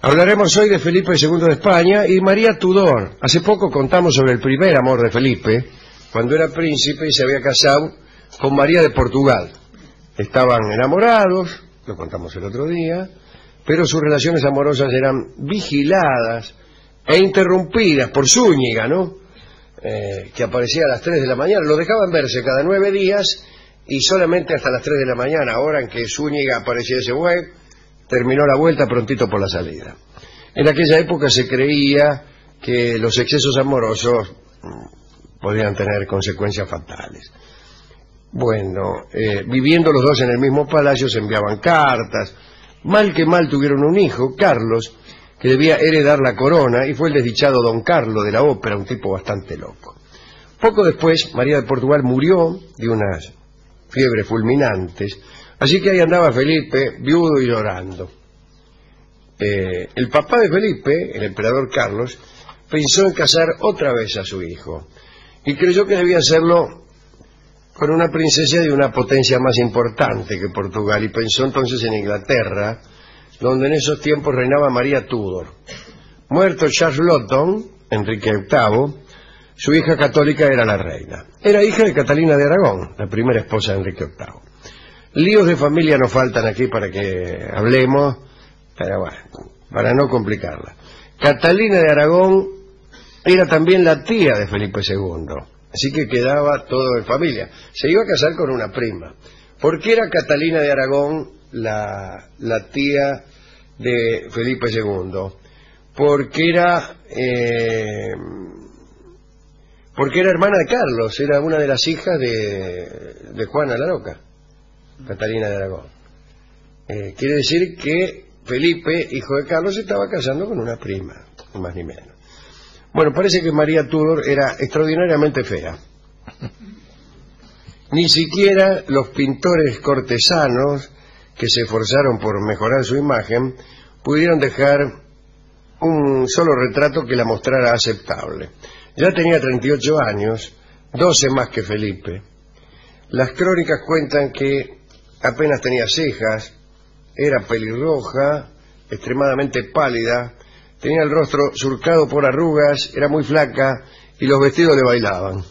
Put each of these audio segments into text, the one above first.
Hablaremos hoy de Felipe II de España y María Tudor. Hace poco contamos sobre el primer amor de Felipe, cuando era príncipe y se había casado con María de Portugal. Estaban enamorados, lo contamos el otro día, pero sus relaciones amorosas eran vigiladas e interrumpidas por Zúñiga, ¿no? Que aparecía a las 3 de la mañana. Lo dejaban verse cada 9 días y solamente hasta las 3 de la mañana, hora en que Zúñiga apareciese, terminó la vuelta prontito por la salida. En aquella época se creía que los excesos amorosos podían tener consecuencias fatales. Bueno, viviendo los dos en el mismo palacio se enviaban cartas. Mal que mal tuvieron un hijo, Carlos, que debía heredar la corona, y fue el desdichado Don Carlo de la ópera, un tipo bastante loco. Poco después, María de Portugal murió de unas fiebres fulminantes, así que ahí andaba Felipe, viudo y llorando. El papá de Felipe, el emperador Carlos, pensó en casar otra vez a su hijo, y creyó que debía hacerlo con una princesa de una potencia más importante que Portugal, y pensó entonces en Inglaterra, donde en esos tiempos reinaba María Tudor. Muerto Charles Lotton, Enrique VIII, su hija católica era la reina. Era hija de Catalina de Aragón, la primera esposa de Enrique VIII. Líos de familia nos faltan aquí para que hablemos, pero bueno, para no complicarla. Catalina de Aragón era también la tía de Felipe II, así que quedaba todo en familia. Se iba a casar con una prima. ¿Por qué era Catalina de Aragón la tía de Felipe II? Porque era hermana de Carlos, era una de las hijas de Juana la Loca, Catalina de Aragón. Quiere decir que Felipe, hijo de Carlos, se estaba casando con una prima, ni más ni menos. Bueno, parece que María Tudor era extraordinariamente fea. Ni siquiera los pintores cortesanos que se esforzaron por mejorar su imagen pudieron dejar un solo retrato que la mostrara aceptable. Ya tenía 38 años, 12 más que Felipe. Las crónicas cuentan que apenas tenía cejas, era pelirroja, extremadamente pálida, tenía el rostro surcado por arrugas, era muy flaca y los vestidos le bailaban.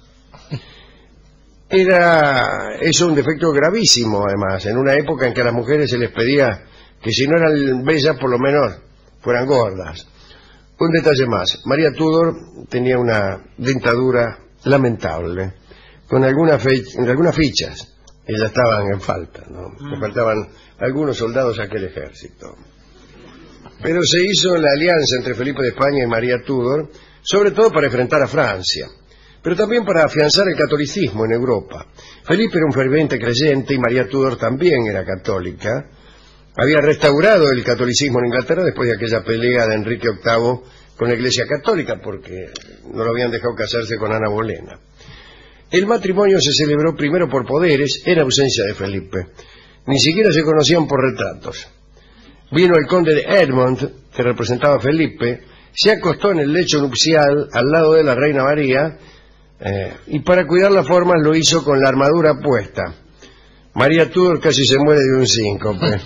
Era eso un defecto gravísimo, además, en una época en que a las mujeres se les pedía que si no eran bellas, por lo menos fueran gordas. Un detalle más, María Tudor tenía una dentadura lamentable, con algunas fichas que ya estaban en falta, ¿no? Le faltaban algunos soldados a aquel ejército. Pero se hizo la alianza entre Felipe de España y María Tudor, sobre todo para enfrentar a Francia, pero también para afianzar el catolicismo en Europa. Felipe era un ferviente creyente y María Tudor también era católica. Había restaurado el catolicismo en Inglaterra después de aquella pelea de Enrique VIII con la Iglesia Católica, porque no lo habían dejado casarse con Ana Bolena. El matrimonio se celebró primero por poderes, en ausencia de Felipe. Ni siquiera se conocían por retratos. Vino el conde de Edmond, que representaba a Felipe, se acostó en el lecho nupcial al lado de la reina María, y para cuidar las formas lo hizo con la armadura puesta. María Tudor casi se muere de un síncope.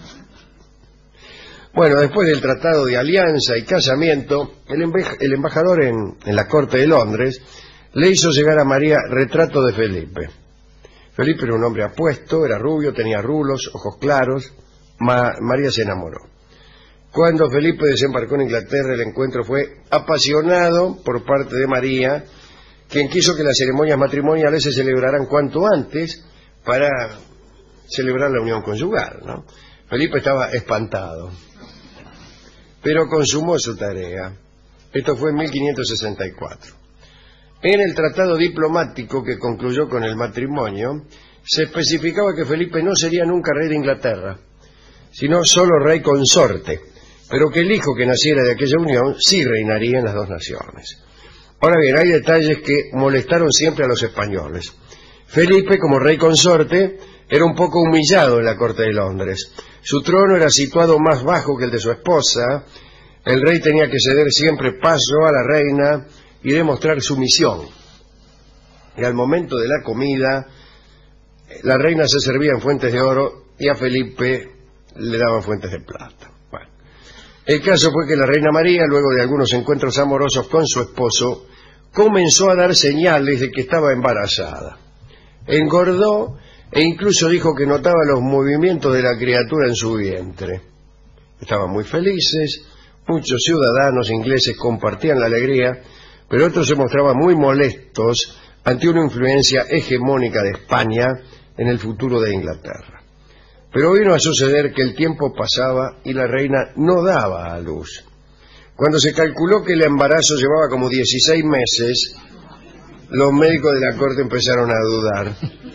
Bueno, después del tratado de alianza y casamiento, el embajador en la corte de Londres le hizo llegar a María retrato de Felipe. Felipe era un hombre apuesto, era rubio, tenía rulos, ojos claros. María se enamoró. Cuando Felipe desembarcó en Inglaterra, el encuentro fue apasionado por parte de María, quien quiso que las ceremonias matrimoniales se celebraran cuanto antes para celebrar la unión conyugal, ¿no? Felipe estaba espantado, pero consumó su tarea. Esto fue en 1564. En el tratado diplomático que concluyó con el matrimonio, se especificaba que Felipe no sería nunca rey de Inglaterra, sino solo rey consorte, pero que el hijo que naciera de aquella unión sí reinaría en las dos naciones. Ahora bien, hay detalles que molestaron siempre a los españoles. Felipe, como rey consorte, era un poco humillado en la corte de Londres. Su trono era situado más bajo que el de su esposa. El rey tenía que ceder siempre paso a la reina y demostrar sumisión. Y al momento de la comida, la reina se servía en fuentes de oro y a Felipe le daban fuentes de plata. Bueno, El caso fue que la reina María, luego de algunos encuentros amorosos con su esposo, comenzó a dar señales de que estaba embarazada. Engordó e incluso dijo que notaba los movimientos de la criatura en su vientre. Estaban muy felices, muchos ciudadanos ingleses compartían la alegría, pero otros se mostraban muy molestos ante una influencia hegemónica de España en el futuro de Inglaterra. Pero vino a suceder que el tiempo pasaba y la reina no daba a luz. Cuando se calculó que el embarazo llevaba como 16 meses, los médicos de la corte empezaron a dudar.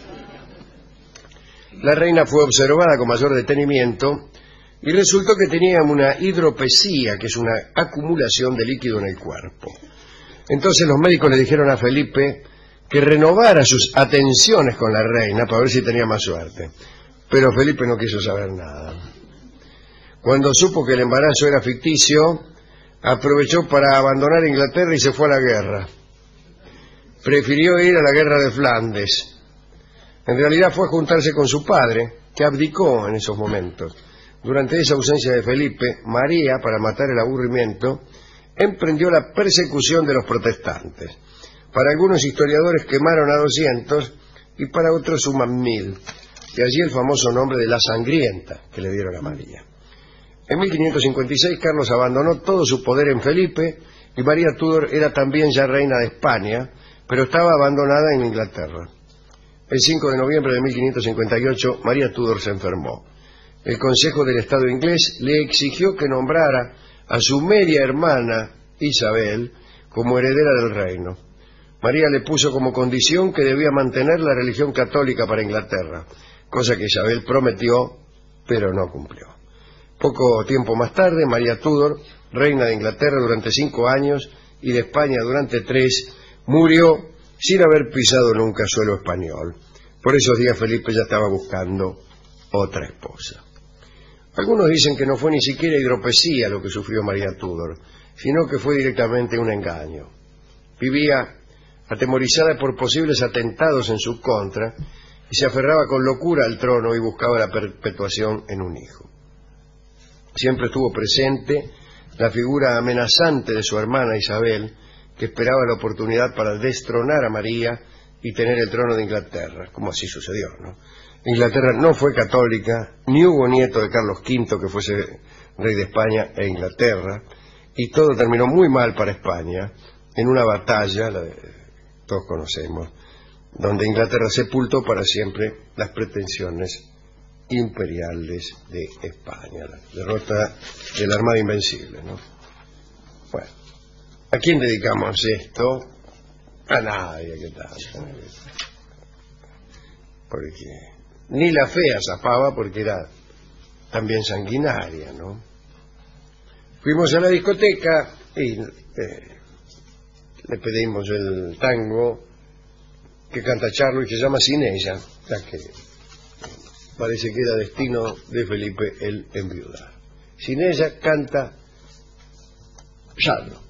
La reina fue observada con mayor detenimiento y resultó que tenía una hidropesía, que es una acumulación de líquido en el cuerpo. Entonces los médicos le dijeron a Felipe que renovara sus atenciones con la reina para ver si tenía más suerte. Pero Felipe no quiso saber nada. Cuando supo que el embarazo era ficticio, aprovechó para abandonar Inglaterra y se fue a la guerra. Prefirió ir a la guerra de Flandes. En realidad fue a juntarse con su padre, que abdicó en esos momentos. Durante esa ausencia de Felipe, María, para matar el aburrimiento, emprendió la persecución de los protestantes. Para algunos historiadores quemaron a 200 y para otros suman 1000. De allí el famoso nombre de la sangrienta que le dieron a María. En 1556 Carlos abandonó todo su poder en Felipe y María Tudor era también ya reina de España, pero estaba abandonada en Inglaterra. El 5 de noviembre de 1558 María Tudor se enfermó. El Consejo del Estado inglés le exigió que nombrara a su media hermana Isabel como heredera del reino. María le puso como condición que debía mantener la religión católica para Inglaterra, cosa que Isabel prometió, pero no cumplió. Poco tiempo más tarde, María Tudor, reina de Inglaterra durante 5 años y de España durante 3, murió sin haber pisado nunca suelo español. Por esos días Felipe ya estaba buscando otra esposa. Algunos dicen que no fue ni siquiera hidropesía lo que sufrió María Tudor, sino que fue directamente un engaño. Vivía atemorizada por posibles atentados en su contra y se aferraba con locura al trono y buscaba la perpetuación en un hijo. Siempre estuvo presente la figura amenazante de su hermana Isabel, que esperaba la oportunidad para destronar a María y tener el trono de Inglaterra, como así sucedió, ¿no? Inglaterra no fue católica, ni hubo nieto de Carlos V que fuese rey de España e Inglaterra, y todo terminó muy mal para España en una batalla, la de, todos conocemos, donde Inglaterra sepultó para siempre las pretensiones imperiales de España, la derrota de la Armada Invencible, ¿no? Bueno, ¿a quién dedicamos esto? A nadie, ¿qué tal? Porque ni la fea zafaba porque era también sanguinaria, ¿no? Fuimos a la discoteca y le pedimos el tango que canta Charlo y que se llama Sin ella, ya que parece que era destino de Felipe el enviudar. Sin ella canta Charlo.